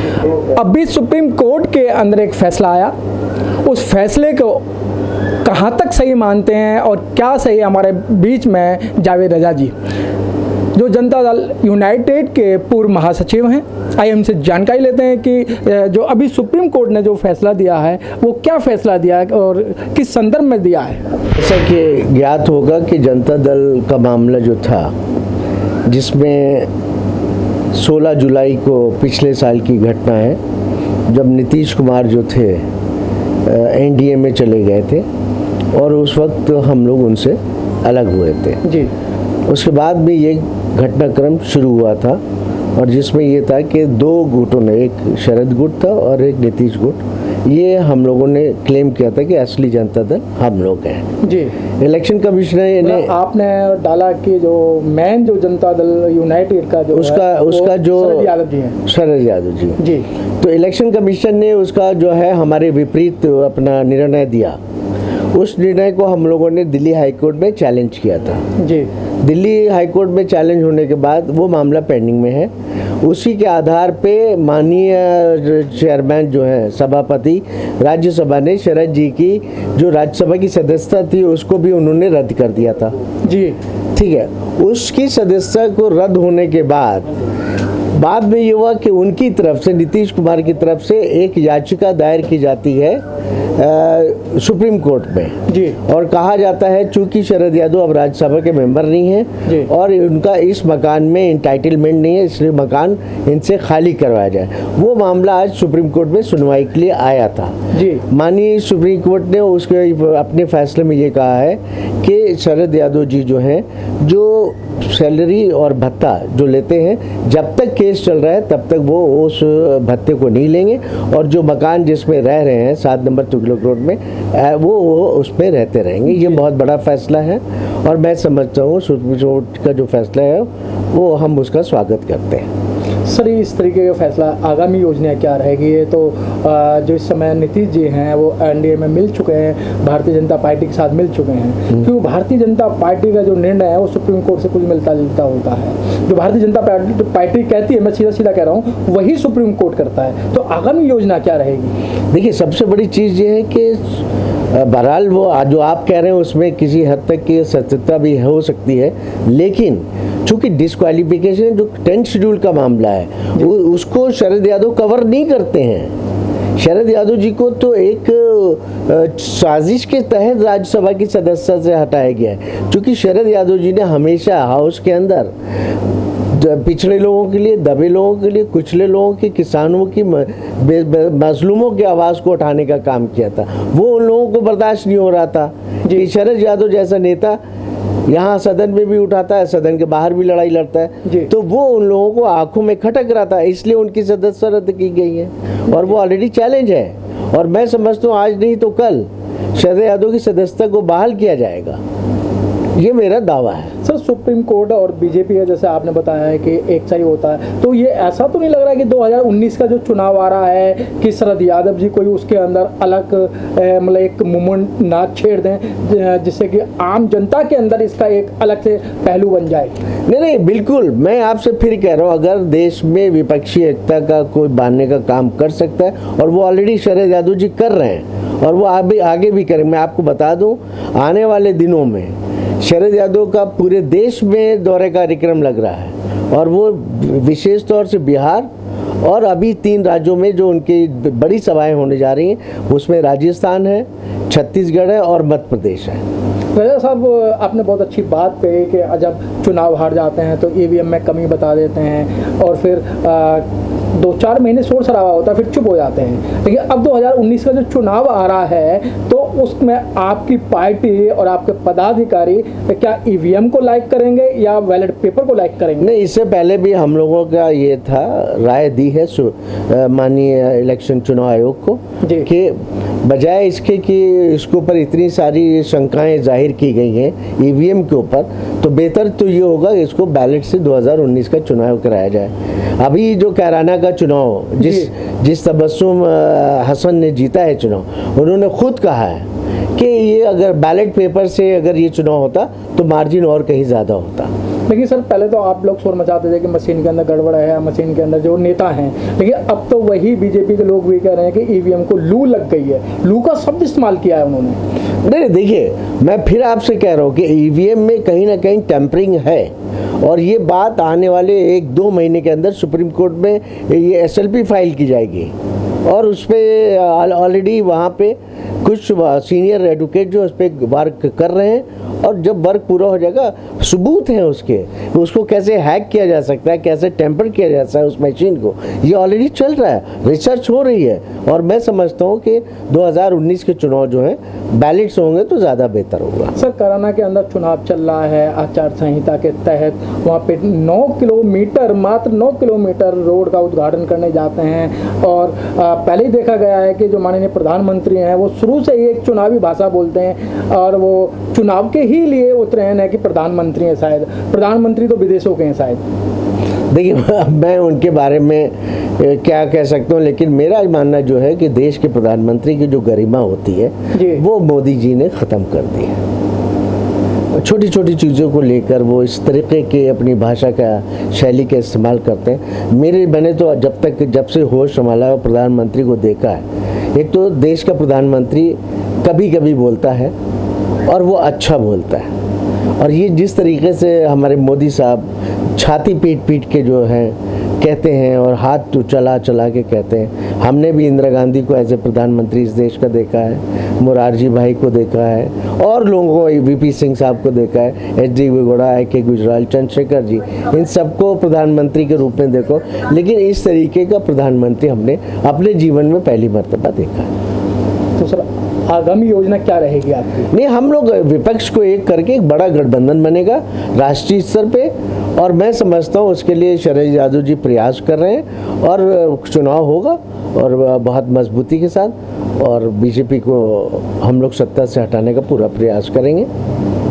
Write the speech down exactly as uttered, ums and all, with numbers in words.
अभी supreme court के अंदर एक फैसला आया, उस फैसले को कहाँ तक सही मानते हैं और क्या सही? हमारे बीच में जावेद रजा जी, जो जनता दल यूनाइटेड के पूर्व महासचिव हैं। आइए हमसे जानकारी लेते हैं कि जो अभी सुप्रीम कोर्ट ने जो फैसला दिया है वो क्या फैसला दिया है और किस संदर्भ में दिया है। जैसा कि ज्ञात होगा कि जनता दल का मामला जो था, जिसमें सोलह जुलाई को पिछले साल की घटना है जब नीतीश कुमार जो थे एनडीए में चले गए थे और उस वक्त हम लोग उनसे अलग हुए थे जी। उसके बाद में ये घटनाक्रम शुरू हुआ था और जिसमें ये था कि दो गुटों ने, एक शरद गुट था और एक नीतीश गुट, ये हम लोगों ने क्लेम किया था कि असली जनता दल हम लोग हैं जी। इलेक्शन कमिश्नर ने आपने डाला कि जो मेन जो जनता दल यूनाइटेड का जो उसका है, उसका जो शरद यादव जी हैं। शरद यादव जी जी। तो इलेक्शन कमीशन ने उसका जो है हमारे विपरीत अपना निर्णय दिया। उस निर्णय को हम लोगों ने दिल्ली हाई कोर्ट में चैलेंज किया था जी। दिल्ली हाई कोर्ट में चैलेंज होने के बाद वो मामला पेंडिंग में है। उसी के आधार पे माननीय चेयरमैन जो है सभापति राज्यसभा ने शरद जी की जो राज्यसभा की सदस्यता थी उसको भी उन्होंने रद्द कर दिया था जी। ठीक है। उसकी सदस्यता को रद्द होने के बाद बाद में ये हुआ कि उनकी तरफ से, नीतीश कुमार की तरफ से एक याचिका दायर की जाती है आ, सुप्रीम कोर्ट में जी। और कहा जाता है चूंकि शरद यादव अब राज्यसभा के मेंबर नहीं हैं और उनका इस मकान में इंटाइटलमेंट नहीं है, इसलिए मकान इनसे खाली करवाया जाए। वो मामला आज सुप्रीम कोर्ट में सुनवाई के लिए आया था जी। माननीय सुप्रीम कोर्ट ने उसके अपने फैसले में ये कहा है कि शरद यादव जी जो हैं, जो सैलरी और भत्ता जो लेते हैं, जब तक केस चल रहा है तब तक वो उस भत्ते को नहीं लेंगे और जो मकान जिसमें रह रहे हैं सात नंबर तुगलक रोड में, वो वो उसमें रहते रहेंगे। ये बहुत बड़ा फैसला है और मैं समझता हूँ सुप्रीम कोर्ट का जो फैसला है वो हम उसका स्वागत करते हैं। सर, इस तरीके का फैसला, आगामी योजना क्या रहेगी? ये तो जो इस समय नीतीश जी हैं वो एनडीए में मिल चुके हैं, भारतीय जनता पार्टी के साथ मिल चुके हैं, क्यों भारतीय जनता पार्टी का जो निर्णय है वो सुप्रीम कोर्ट से कुछ मिलता जुलता होता है। जो भारतीय जनता पार्टी कहती है, मैं सीधा सीधा कह रहा हूँ, वही सुप्रीम कोर्ट करता है। तो आगामी योजना क्या रहेगी? देखिए, सबसे बड़ी चीज़ ये है कि बहरहाल वो जो आप कह रहे हैं उसमें किसी हद तक की सत्यता भी हो सकती है, लेकिन चूंकि डिस्क्वालिफिकेशन जो टेंथ शेड्यूल का मामला है वो उसको शरद यादव कवर नहीं करते हैं। शरद यादव जी को तो एक साजिश के तहत राज्यसभा की सदस्यता से हटाया गया है, क्योंकि शरद यादव जी ने हमेशा हाउस के अंदर पिछड़े लोगों के लिए, दबे लोगों के लिए, कुचले लोगों के, किसानों की, मजलूमों की आवाज़ को उठाने का काम किया था। वो उन लोगों को बर्दाश्त नहीं हो रहा था कि शरद यादव जैसा नेता यहाँ सदन में भी उठाता है, सदन के बाहर भी लड़ाई लड़ता है, तो वो उन लोगों को आंखों में खटक रहा था, इसलिए उनकी सदस्यता रद्द की गई है और वो ऑलरेडी चैलेंज है। और मैं समझता हूँ आज नहीं तो कल शरद यादव की सदस्यता को बहाल किया जाएगा, ये मेरा दावा है। सर, सुप्रीम कोर्ट और बीजेपी का जैसे आपने बताया है कि एक सही होता है, तो ये ऐसा तो नहीं लग रहा है कि दो हज़ार उन्नीस का जो चुनाव आ रहा है कि शरद यादव जी कोई उसके अंदर अलग मतलब एक मूवमेंट ना छेड़ दें जिससे कि आम जनता के अंदर इसका एक अलग से पहलू बन जाए? नहीं नहीं, बिल्कुल, मैं आपसे फिर कह रहा हूँ, अगर देश में विपक्षी एकता का कोई बांधने का काम कर सकता है और वो ऑलरेडी शरद यादव जी कर रहे हैं और वो आगे आगे भी करें। मैं आपको बता दूँ, आने वाले दिनों में शरद यादव का पूरे देश में दौरे का कार्यक्रम लग रहा है और वो विशेष तौर से बिहार और अभी तीन राज्यों में जो उनकी बड़ी सभाएं होने जा रही हैं, उसमें राजस्थान है, छत्तीसगढ़ है और मध्य प्रदेश है। रजा साहब, आपने बहुत अच्छी बात कही कि जब चुनाव हार जाते हैं तो ईवीएम में कमी बता देते हैं और फिर आ, दो चार महीने शोर शराबा होता है, फिर चुप हो जाते हैं। लेकिन अब दो हज़ार उन्नीस का जो चुनाव आ रहा है तो उसमें आपकी पार्टी और आपके पदाधिकारी क्या ईवीएम को लाइक करेंगे या बैलेट पेपर को लाइक करेंगे? नहीं, इससे पहले भी हम लोगों का ये था, राय दी है माननीय इलेक्शन चुनाव आयोग को कि बजाय इसके कि इसके ऊपर इतनी सारी शंकाएं जाहिर की गई हैं ईवीएम के ऊपर, तो बेहतर तो ये होगा कि इसको बैलेट से दो हज़ार उन्नीस का चुनाव कराया जाए। अभी जो कैराना का चुनाव जिस जिस तबस्सुम हसन ने जीता है चुनाव, उन्होंने खुद कहा है कि ये अगर बैलेट पेपर से अगर ये चुनाव होता तो मार्जिन और कहीं ज़्यादा होता। लेकिन सर पहले तो आप लोग शोर मचाते थे कि मशीन के अंदर गड़बड़ है, मशीन के अंदर जो नेता हैं, लेकिन अब तो वही बीजेपी के लोग भी कह रहे हैं कि ईवीएम को लू लग गई है। लू का शब्द इस्तेमाल किया है उन्होंने। नहीं देखिए, मैं फिर आपसे कह रहा हूँ कि ईवीएम में कहीं ना कहीं टेम्परिंग है, और ये बात आने वाले एक दो महीने के अंदर सुप्रीम कोर्ट में ये एसएलपी फाइल की जाएगी, और उस पर ऑलरेडी वहाँ पे कुछ सीनियर एडवोकेट जो उस पर वर्क कर रहे हैं, और जब वर्क पूरा हो जाएगा सबूत हैं उसके, उसको कैसे हैक किया जा सकता है, कैसे टेम्पर किया जा सकता है उस मशीन को, ये ऑलरेडी चल रहा है, रिसर्च हो रही है। और मैं समझता हूँ कि दो हज़ार उन्नीस के चुनाव जो हैं बैलेट्स होंगे तो ज़्यादा बेहतर होगा। सर कराना के अंदर चुनाव चल रहा है, आचार संहिता के तहत वहाँ पे नौ किलोमीटर मात्र नौ किलोमीटर रोड का उद्घाटन करने जाते हैं, और आ, पहले ही देखा गया है कि जो माननीय प्रधानमंत्री हैं वो शुरू से ही एक चुनावी भाषा बोलते हैं, और वो चुनाव के ही लिए उतरे हैं कि प्रधानमंत्री हैं, शायद प्रधानमंत्री तो विदेशों के हैं शायद। देखिए मैं उनके बारे में क्या कह सकता हूँ, लेकिन मेरा मानना जो है कि देश के प्रधानमंत्री की जो गरिमा होती है वो मोदी जी ने ख़त्म कर दी है। छोटी छोटी चीज़ों को लेकर वो इस तरीके के अपनी भाषा का शैली का इस्तेमाल करते हैं। मेरे मैंने तो जब तक जब से होश संभाला प्रधानमंत्री को देखा है, एक तो देश का प्रधानमंत्री कभी कभी बोलता है और वो अच्छा बोलता है, और ये जिस तरीके से हमारे मोदी साहब छाती पीट पीट के जो है कहते हैं और हाथ तो चला चला के कहते हैं। हमने भी इंदिरा गांधी को एज ए प्रधानमंत्री इस देश का देखा है, मोरारजी भाई को देखा है, और लोगों को वीपी सिंह साहब को देखा है, एच डी वेगौड़ा, आई के गुजराल, चंद्रशेखर जी, इन सबको प्रधानमंत्री के रूप में देखो, लेकिन इस तरीके का प्रधानमंत्री हमने अपने जीवन में पहली मर्तबा देखा है। तो सर आगामी योजना क्या रहेगी आपकी? नहीं, हम लोग विपक्ष को एक करके एक बड़ा गठबंधन बनेगा राष्ट्रीय स्तर पे, और मैं समझता हूँ उसके लिए शरद यादव जी प्रयास कर रहे हैं, और चुनाव होगा और बहुत मजबूती के साथ, और बीजेपी को हम लोग सत्ता से हटाने का पूरा प्रयास करेंगे।